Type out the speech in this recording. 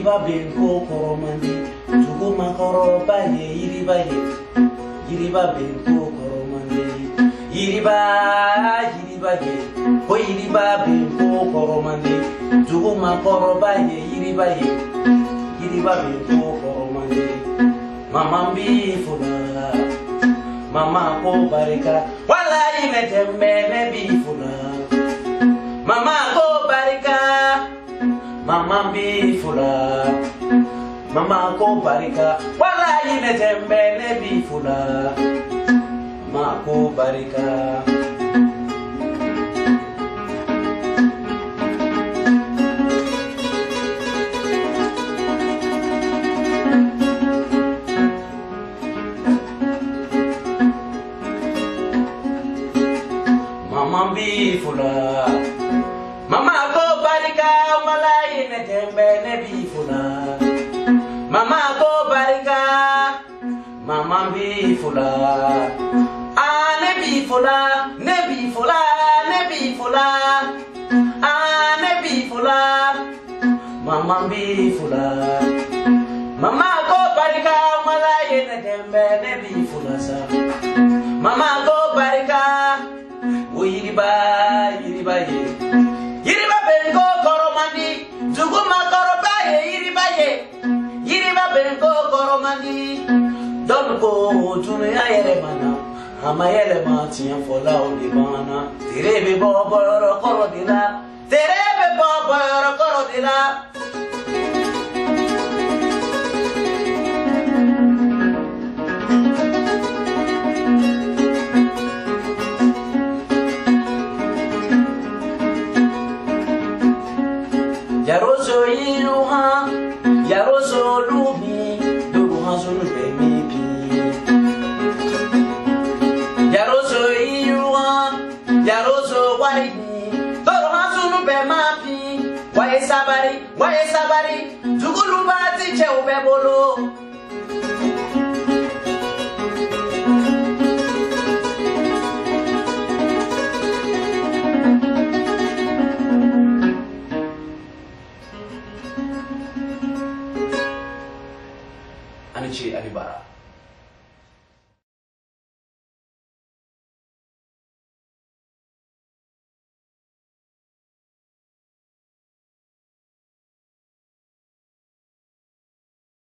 Yiriba benko koromandi, Juguma koroba ye, Yiriba benko koromandi, Yiriba ye, Ko yiriba benko koromandi, Juguma koroba ye, Yiriba benko koromandi, Mama bifula, Mama ko barika, Wallahi metembe me bifula, Mama ko barika, Mama bifula, Mama ko barika, Wallahi metembe me bifula, Mama ko barika. Mama bifula, Mama ko barika, Wallahi metembe ne bifula, Mama ko barika, Mama bifula, ne bifula, ne bifula, ne bifula, ne bifula, Mama bifula, Mama ko barika, Wallahi metembe ne bifula sa, Mama ko barika. Yiriba ye, Yiriba benko koromandi, Juguma koroba ye, Yiriba benko koromandi, Dolko dunia yeremana, Ama yerema tiyan fola odibana, Terebe bobo yoro korodila, Terebe bobo yoro korodila. Yaroso iruha, Yaroso lubi, Duruha sunu bemipi. Yaroso iruha, Yaroso waidi, Duruha sunu bemapi. Wae sabari, Jugulu bati che ubebolo.